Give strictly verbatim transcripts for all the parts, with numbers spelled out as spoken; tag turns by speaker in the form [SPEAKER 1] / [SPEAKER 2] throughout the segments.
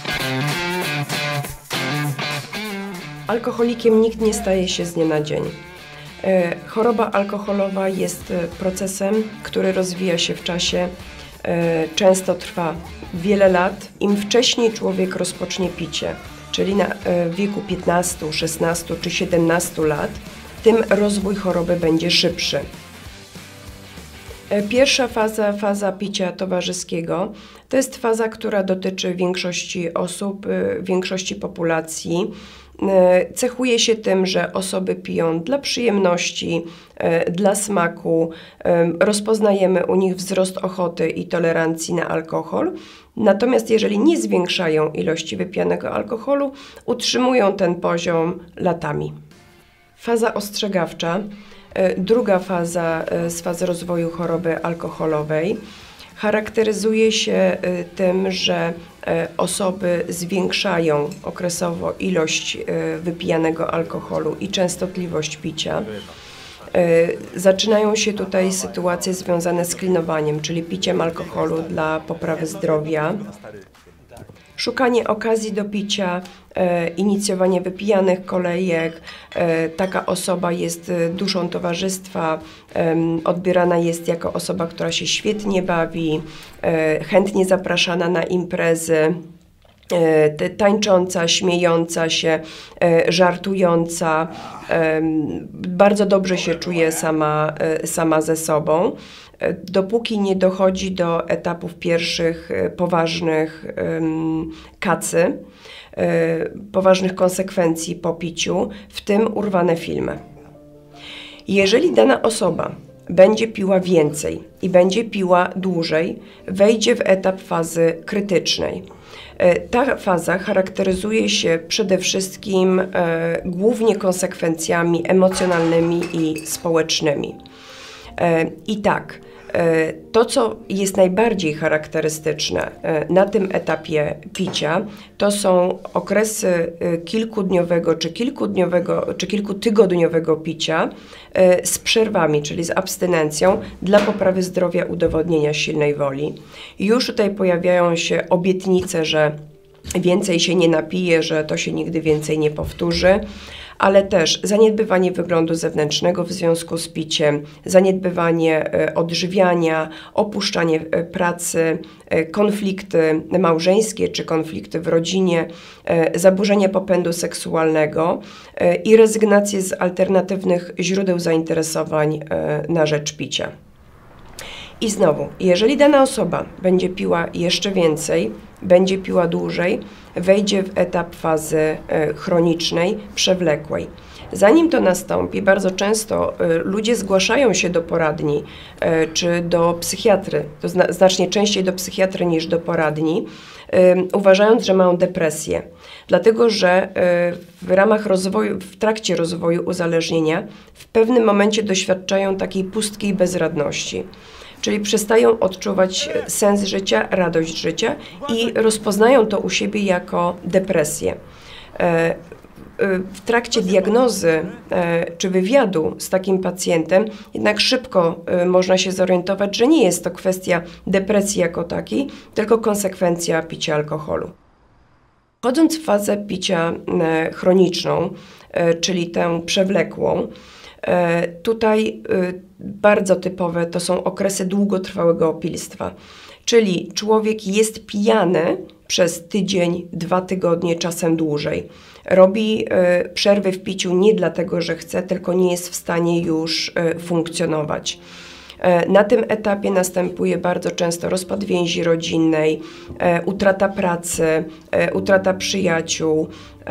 [SPEAKER 1] Alkoholikiem nikt nie staje się z dnia na dzień. Choroba alkoholowa jest procesem, który rozwija się w czasie, często trwa wiele lat. Im wcześniej człowiek rozpocznie picie, czyli na wieku piętnastu, szesnastu czy siedemnastu lat, tym rozwój choroby będzie szybszy. Pierwsza faza, faza picia towarzyskiego, to jest faza, która dotyczy większości osób, większości populacji. Cechuje się tym, że osoby piją dla przyjemności, dla smaku, rozpoznajemy u nich wzrost ochoty i tolerancji na alkohol. Natomiast jeżeli nie zwiększają ilości wypijanego alkoholu, utrzymują ten poziom latami. Faza ostrzegawcza, druga faza z fazy rozwoju choroby alkoholowej, charakteryzuje się tym, że osoby zwiększają okresowo ilość wypijanego alkoholu i częstotliwość picia. Zaczynają się tutaj sytuacje związane z klinowaniem, czyli piciem alkoholu dla poprawy zdrowia. Szukanie okazji do picia, e, inicjowanie wypijanych kolejek. E, taka osoba jest duszą towarzystwa, e, odbierana jest jako osoba, która się świetnie bawi, e, chętnie zapraszana na imprezy, e, tańcząca, śmiejąca się, e, żartująca. E, bardzo dobrze się czuje sama, e, sama ze sobą. Dopóki nie dochodzi do etapów pierwszych poważnych um, kacy, um, poważnych konsekwencji po piciu, w tym urwane filmy. Jeżeli dana osoba będzie piła więcej i będzie piła dłużej, wejdzie w etap fazy krytycznej. Ta faza charakteryzuje się przede wszystkim e, głównie konsekwencjami emocjonalnymi i społecznymi. E, I tak, to, co jest najbardziej charakterystyczne na tym etapie picia, to są okresy kilkudniowego czy kilkudniowego czy kilkutygodniowego picia z przerwami, czyli z abstynencją dla poprawy zdrowia, udowodnienia silnej woli. Już tutaj pojawiają się obietnice, że więcej się nie napije, że to się nigdy więcej nie powtórzy, ale też zaniedbywanie wyglądu zewnętrznego w związku z piciem, zaniedbywanie odżywiania, opuszczanie pracy, konflikty małżeńskie czy konflikty w rodzinie, zaburzenia popędu seksualnego i rezygnację z alternatywnych źródeł zainteresowań na rzecz picia. I znowu, jeżeli dana osoba będzie piła jeszcze więcej, będzie piła dłużej, wejdzie w etap fazy chronicznej, przewlekłej. Zanim to nastąpi, bardzo często ludzie zgłaszają się do poradni czy do psychiatry, to znacznie częściej do psychiatry niż do poradni, uważając, że mają depresję. Dlatego, że w ramach rozwoju, w trakcie rozwoju uzależnienia w pewnym momencie doświadczają takiej pustki i bezradności. Czyli przestają odczuwać sens życia, radość życia i rozpoznają to u siebie jako depresję. W trakcie diagnozy czy wywiadu z takim pacjentem jednak szybko można się zorientować, że nie jest to kwestia depresji jako takiej, tylko konsekwencja picia alkoholu. Wchodząc w fazę picia chroniczną, czyli tę przewlekłą, tutaj bardzo typowe to są okresy długotrwałego opilstwa, czyli człowiek jest pijany przez tydzień, dwa tygodnie, czasem dłużej. Robi przerwy w piciu nie dlatego, że chce, tylko nie jest w stanie już funkcjonować. Na tym etapie następuje bardzo często rozpad więzi rodzinnej, utrata pracy, utrata przyjaciół,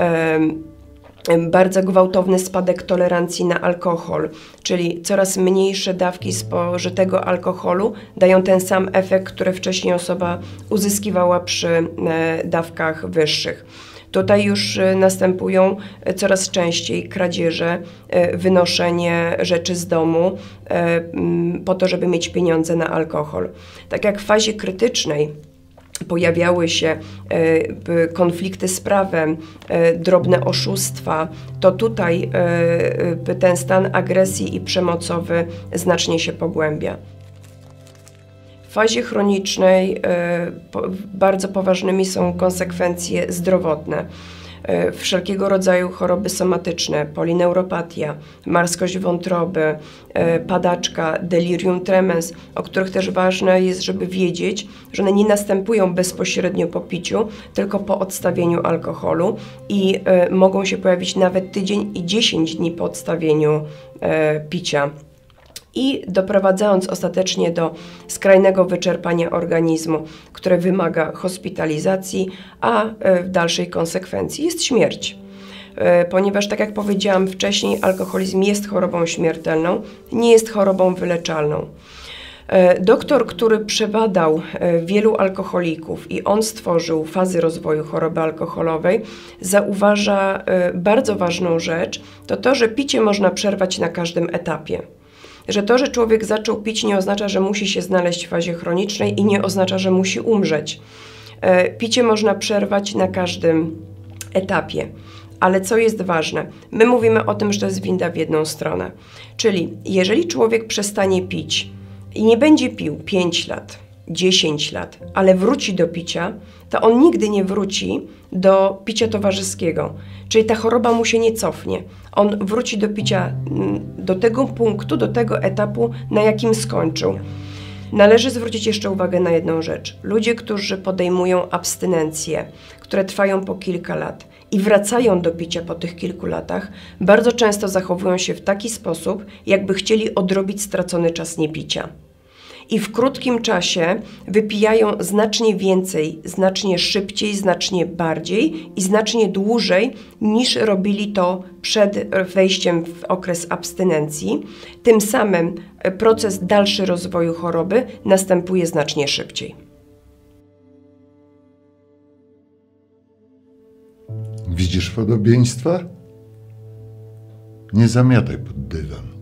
[SPEAKER 1] bardzo gwałtowny spadek tolerancji na alkohol, czyli coraz mniejsze dawki spożytego alkoholu dają ten sam efekt, który wcześniej osoba uzyskiwała przy dawkach wyższych. Tutaj już następują coraz częściej kradzieże, wynoszenie rzeczy z domu po to, żeby mieć pieniądze na alkohol. Tak jak w fazie krytycznej pojawiały się konflikty z prawem, drobne oszustwa, to tutaj ten stan agresji i przemocowy znacznie się pogłębia. W fazie chronicznej bardzo poważnymi są konsekwencje zdrowotne. Wszelkiego rodzaju choroby somatyczne, polineuropatia, marskość wątroby, padaczka, delirium tremens, o których też ważne jest, żeby wiedzieć, że one nie następują bezpośrednio po piciu, tylko po odstawieniu alkoholu i mogą się pojawić nawet tydzień i dziesięć dni po odstawieniu picia. I doprowadzając ostatecznie do skrajnego wyczerpania organizmu, które wymaga hospitalizacji, a w dalszej konsekwencji jest śmierć. Ponieważ, tak jak powiedziałam wcześniej, alkoholizm jest chorobą śmiertelną, nie jest chorobą wyleczalną. Doktor, który przebadał wielu alkoholików i on stworzył fazy rozwoju choroby alkoholowej, zauważa bardzo ważną rzecz, to to, że picie można przerwać na każdym etapie. Że to, że człowiek zaczął pić, nie oznacza, że musi się znaleźć w fazie chronicznej i nie oznacza, że musi umrzeć. Picie można przerwać na każdym etapie. Ale co jest ważne? My mówimy o tym, że to jest winda w jedną stronę. Czyli jeżeli człowiek przestanie pić i nie będzie pił pięć lat, dziesięć lat, ale wróci do picia, to on nigdy nie wróci do picia towarzyskiego. Czyli ta choroba mu się nie cofnie. On wróci do picia do tego punktu, do tego etapu, na jakim skończył. Należy zwrócić jeszcze uwagę na jedną rzecz. Ludzie, którzy podejmują abstynencje, które trwają po kilka lat i wracają do picia po tych kilku latach, bardzo często zachowują się w taki sposób, jakby chcieli odrobić stracony czas niepicia. I w krótkim czasie wypijają znacznie więcej, znacznie szybciej, znacznie bardziej i znacznie dłużej niż robili to przed wejściem w okres abstynencji. Tym samym proces dalszy rozwoju choroby następuje znacznie szybciej.
[SPEAKER 2] Widzisz podobieństwa? Nie zamiataj pod dywan.